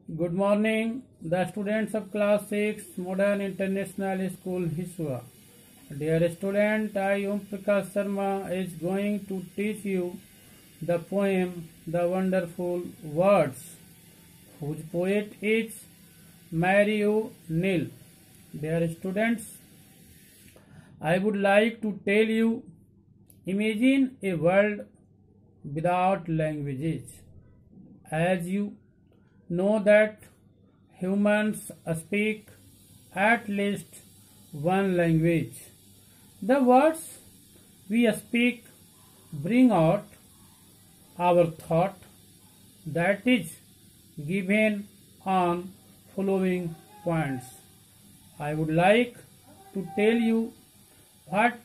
Good morning, the students of class 6 Modern International School Hiswa. Dear student, I Om Prakash Sharma is going to teach you the poem The Wonderful Words, whose poet is Mario Neil. Dear students, I would like to tell you, imagine a world without languages. As you know that humans speak at least one language. The words we speak bring out our thought that is given on following points. I would like to tell you what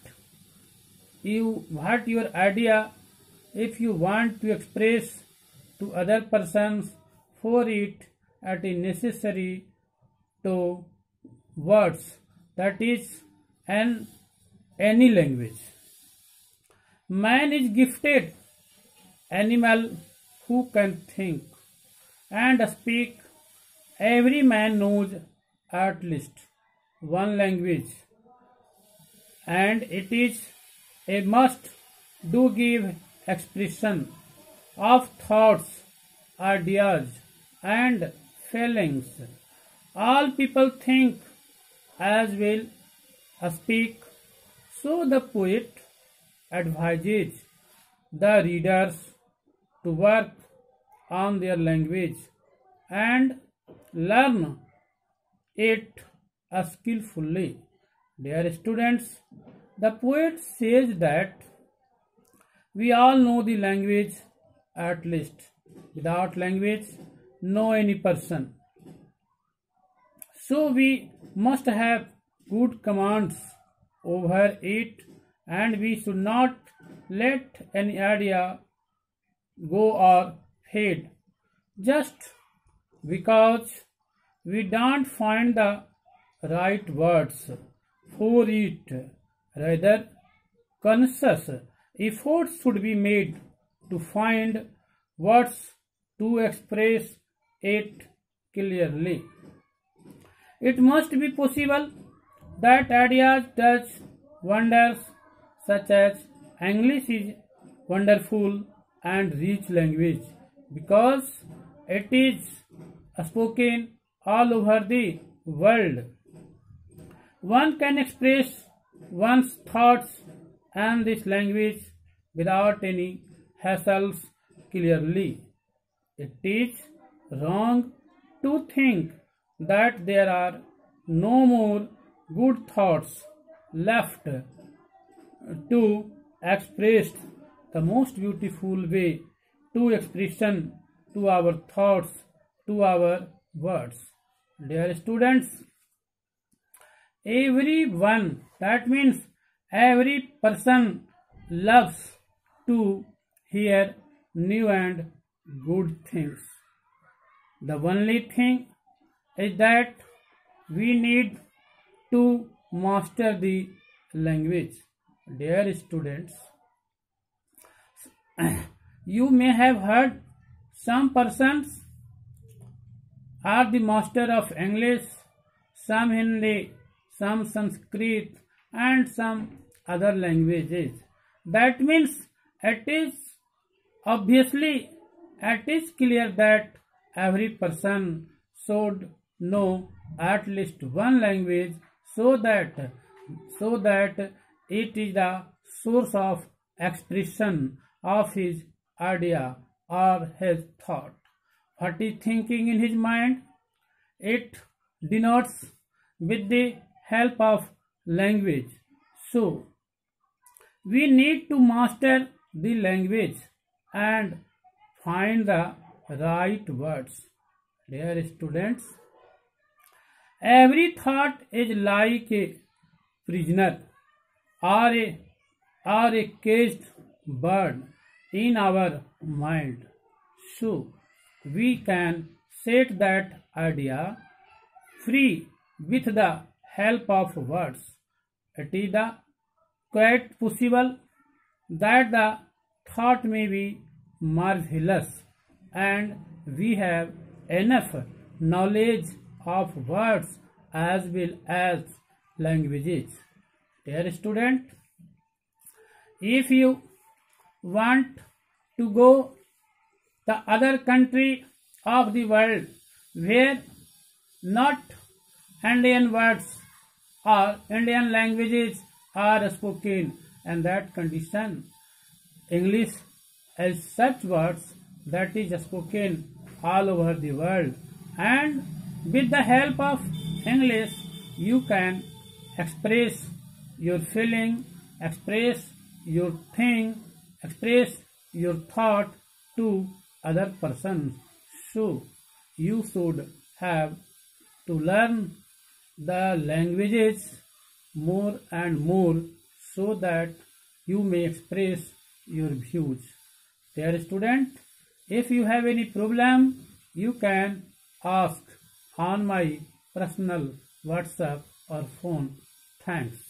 your idea if you want to express to other persons for it at a necessary to words, that is any language. Man is gifted animal who can think and speak. Every man knows at least one language, and it is a must to give expression of thoughts, ideas, and feelings. All people think as well as speak, so the poet advises the readers to work on their language and learn it skillfully. Dear students, the poet says that we all know the language at least. Without language, no any person. So we must have good commands over it, and we should not let any idea go or fade just because we don't find the right words for it. Rather, conscious efforts should be made to find words to express it clearly. It must be possible that ideas touch wonders, such as English is wonderful and rich language because it is spoken all over the world. One can express one's thoughts and this language without any hassles clearly. It is wrong to think that there are no more good thoughts left to express. The most beautiful way to expression to our thoughts, to our words. Dear students, everyone, that means every person, loves to hear new and good things. The only thing is that we need to master the language. Dear students, you may have heard some persons are the master of English, some Hindi, some Sanskrit, and some other languages. That means it is clear that every person should know at least one language so that it is the source of expression of his idea or his thought. What is thinking in his mind? It denotes with the help of language. So, we need to master the language and find the right words. Dear students, every thought is like a prisoner or a caged bird in our mind. So, we can set that idea free with the help of words. It is quite possible that the thought may be marvelous and we have enough knowledge of words as well as languages. Dear student, if you want to go the other country of the world where not Indian words or Indian languages are spoken, and that condition English as such words that is spoken all over the world, and with the help of English you can express your feeling, express your thing, express your thought to other persons. So you should have to learn the languages more and more so that you may express your views. Dear student, if you have any problem, you can ask on my personal WhatsApp or phone. Thanks.